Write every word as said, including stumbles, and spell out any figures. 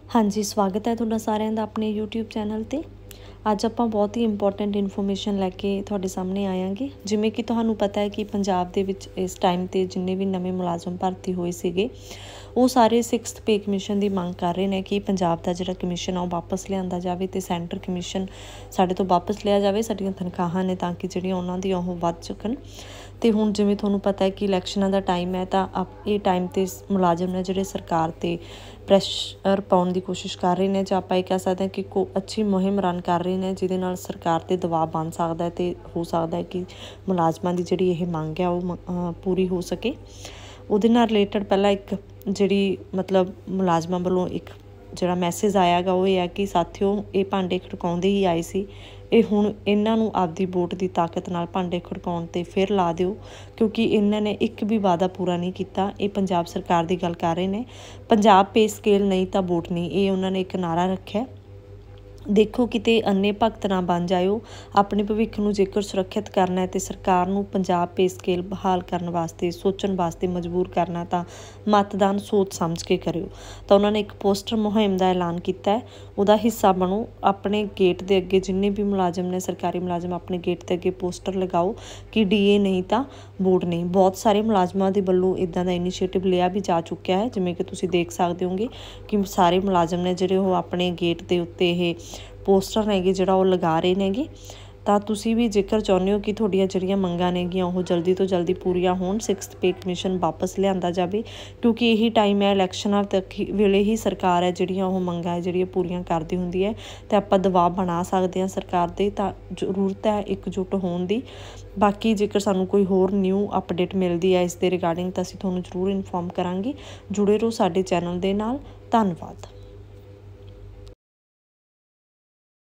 हाँ जी, स्वागत है तुहाडा सारिਆਂ ਦਾ ਆਪਣੇ यूट्यूब चैनल ਤੇ। ਅੱਜ ਆਪਾਂ ਬਹੁਤ ਹੀ ਇੰਪੋਰਟੈਂਟ ਇਨਫੋਰਮੇਸ਼ਨ ਲੈ ਕੇ ਤੁਹਾਡੇ ਸਾਹਮਣੇ ਆਵਾਂਗੇ। ਜਿਵੇਂ ਕਿ ਤੁਹਾਨੂੰ ਪਤਾ ਹੈ ਕਿ ਪੰਜਾਬ ਦੇ ਵਿੱਚ ਇਸ ਟਾਈਮ ਤੇ ਜਿੰਨੇ ਵੀ ਨਵੇਂ ਮੁਲਾਜ਼ਮ ਭਰਤੀ ਹੋਏ ਸੀਗੇ ਉਹ ਸਾਰੇ ਸਿਕਸਥ ਪੇ ਕਮਿਸ਼ਨ ਦੀ ਮੰਗ ਕਰ ਰਹੇ ਨੇ ਕਿ ਪੰਜਾਬ ਦਾ ਜਿਹੜਾ ਕਮਿਸ਼ਨ ਆ ਉਹ ਵਾਪਸ ਲਿਆਂਦਾ ਜਾਵੇ ਤੇ ਸੈਂਟਰ ਕਮਿਸ਼ਨ ਸਾਡੇ ਤੋਂ ਵਾਪਸ ਲਿਆ ਜਾਵੇ। ਸਾਡੀਆਂ ਤਨਖਾਹਾਂ ਨੇ ਤਾਂ ਕਿ ਜਿਹੜੀਆਂ ਉਹਨਾਂ ਦੀਆਂ ਉਹ ਵੱਧ ਚੁੱਕਣ। ਤੇ ਹੁਣ ਜਿਵੇਂ ਤੁਹਾਨੂੰ ਪਤਾ ਹੈ ਕਿ ਇਲੈਕਸ਼ਨਾਂ ਦਾ ਟਾਈਮ ਹੈ ਤਾਂ ਇਹ ਟਾਈਮ ਤੇ ਮੁਲਾਜ਼ਮ ਨੇ ਜਿਹੜੇ ਸਰਕਾਰ ਤੇ ਪ੍ਰੈਸ਼ਰ ਪਾਉਣ ਦੀ ਕੋਸ਼ਿਸ਼ ਕਰ ਰਹੇ ਨੇ ਜਾਂ ਆਪਾਂ ਇਹ ਕਹਿ ਸਕਦੇ ਹਾਂ ਕਿ ਕੋ ਅੱਛੀ ਮੁਹਿੰਮ ਰਨ ਕਰ ਰਹੇ ਨੇ ਜਿਹਦੇ ਨਾਲ ਸਰਕਾਰ ਤੇ ਦਬਾਅ ਬਣ ਸਕਦਾ ਤੇ ਹੋ ਸਕਦਾ ਹੈ ਕਿ ਮੁਲਾਜ਼ਮਾਂ ਦੀ ਜਿਹੜੀ ਇਹ ਮੰਗ ਹੈ ਉਹ ਪੂਰੀ ਹੋ ਸਕੇ। ਉਹਦੇ ਨਾਲ ਰਿਲੇਟਡ ਪਹਿਲਾਂ ਇੱਕ ਜਿਹੜੀ ਮਤਲਬ ਮੁਲਾਜ਼ਮਾਂ ਵੱਲੋਂ ਇੱਕ ਜਿਹੜਾ ਮੈਸੇਜ ਆਇਆ ਗਾ ਉਹ ਇਹ ਹੈ ਕਿ ਸਾਥੀਓ ਇਹ ਭਾਂਡੇ ਖੜਕਾਉਂਦੇ ਹੀ ਆਏ ਸੀ, ਇਹ ਹੁਣ ਇਹਨਾਂ ਨੂੰ ਆਪਦੀ ਵੋਟ ਦੀ ਤਾਕਤ ਨਾਲ ਭਾਂਡੇ ਖੜਕਾਉਣ 'ਤੇ ਫਿਰ ਲਾ ਦਿਓ ਕਿਉਂਕਿ ਇਹਨਾਂ ਨੇ ਇੱਕ ਵੀ ਵਾਅਦਾ ਪੂਰਾ ਨਹੀਂ ਕੀਤਾ। ਇਹ ਪੰਜਾਬ ਸਰਕਾਰ ਦੀ ਗੱਲ ਕਰ ਰਹੇ ਨੇ। ਪੰਜਾਬ ਪੇ ਸਕੇਲ ਨਹੀਂ ਤਾਂ ਵੋਟ ਨਹੀਂ, ਇਹ ਉਹਨਾਂ ਨੇ ਇੱਕ ਨਾਅਰਾ ਰੱਖਿਆ। ਦੇਖੋ ਕਿਤੇ ਅੰਨੇ ਭਗਤ ਨਾ ਬਣ ਜਾਇਓ। ਆਪਣੇ ਭਵਿੱਖ ਨੂੰ ਜੇਕਰ ਸੁਰੱਖਿਅਤ ਕਰਨਾ ਹੈ ਤੇ ਸਰਕਾਰ ਨੂੰ ਪੰਜਾਬ ਪੇ ਸਕੇਲ ਬਹਾਲ ਕਰਨ ਵਾਸਤੇ ਸੋਚਣ ਵਾਸਤੇ ਮਜਬੂਰ ਕਰਨਾ ਤਾਂ ਮਤਦਾਨ ਸੋਚ ਸਮਝ ਕੇ ਕਰਿਓ। ਤਾਂ ਉਹਨਾਂ ਨੇ ਇੱਕ ਪੋਸਟਰ ਮੁਹਿੰਮ ਦਾ ਐਲਾਨ ਕੀਤਾ ਹੈ, ਉਹਦਾ ਹਿੱਸਾ ਬਣੋ। ਆਪਣੇ ਗੇਟ ਦੇ ਅੱਗੇ ਜਿੰਨੇ ਵੀ ਮੁਲਾਜ਼ਮ ਨੇ ਸਰਕਾਰੀ ਮੁਲਾਜ਼ਮ ਆਪਣੇ ਗੇਟ ਦੇ ਅੱਗੇ ਪੋਸਟਰ ਲਗਾਓ ਕਿ ਡੀ ਏ ਨਹੀਂ ਤਾਂ ਵੋਟ ਨਹੀਂ। ਬਹੁਤ ਸਾਰੇ ਮੁਲਾਜ਼ਮਾਂ ਦੇ ਵੱਲੋਂ ਇੱਦਾਂ ਦਾ ਇਨੀਸ਼ੀਏਟਿਵ ਲਿਆ ਵੀ ਜਾ ਚੁੱਕਿਆ ਹੈ। ਜਿਵੇਂ ਕਿ ਤੁਸੀਂ ਦੇਖ ਸਕਦੇ ਹੋਗੇ ਕਿ ਸਾਰੇ ਮੁਲਾਜ਼ਮ ਨੇ ਜਿਹੜੇ ਉਹ ਆਪਣੇ ਗੇਟ ਦੇ ਉੱਤੇ ਇਹ ਪੋਸਟਰ ਨੇਗੇ ਜਿਹੜਾ ਉਹ ਲਗਾ ਰਹੇ ਨੇਗੇ। ਤਾਂ ਤੁਸੀਂ ਵੀ ਜੇਕਰ ਚਾਹੁੰਦੇ ਹੋ ਕਿ ਤੁਹਾਡੀਆਂ ਜਿਹੜੀਆਂ ਮੰਗਾਂ ਨੇਗੀਆਂ ਉਹ ਜਲਦੀ ਤੋਂ ਜਲਦੀ ਪੂਰੀਆਂ ਹੋਣ, ਸਿਕਸਥ ਪੇ ਕਮਿਸ਼ਨ ਵਾਪਸ ਲਿਆਂਦਾ ਜਾਵੇ ਕਿਉਂਕਿ ਇਹੀ ਟਾਈਮ ਹੈ ਇਲੈਕਸ਼ਨਾਂ ਤੱਕ ਵੇਲੇ ਹੀ ਸਰਕਾਰ ਹੈ ਜਿਹੜੀਆਂ ਉਹ ਮੰਗਾਂ ਹੈ ਜਿਹੜੀਆਂ ਪੂਰੀਆਂ ਕਰਦੀ ਹੁੰਦੀ ਹੈ ਅਤੇ ਆਪਾਂ ਦਬਾਅ ਬਣਾ ਸਕਦੇ ਹਾਂ ਸਰਕਾਰ 'ਤੇ। ਤਾਂ ਜ਼ਰੂਰਤ ਹੈ ਇਕਜੁੱਟ ਹੋਣ ਦੀ। ਬਾਕੀ ਜੇਕਰ ਸਾਨੂੰ ਕੋਈ ਹੋਰ ਨਿਊ ਅਪਡੇਟ ਮਿਲਦੀ ਹੈ ਇਸ ਦੇ ਰਿਗਾਰਡਿੰਗ ਤਾਂ ਅਸੀਂ ਤੁਹਾਨੂੰ ਜ਼ਰੂਰ ਇਨਫੋਰਮ ਕਰਾਂਗੇ। ਜੁੜੇ ਰਹੋ ਸਾਡੇ ਚੈਨਲ ਦੇ ਨਾਲ। ਧੰਨਵਾਦ।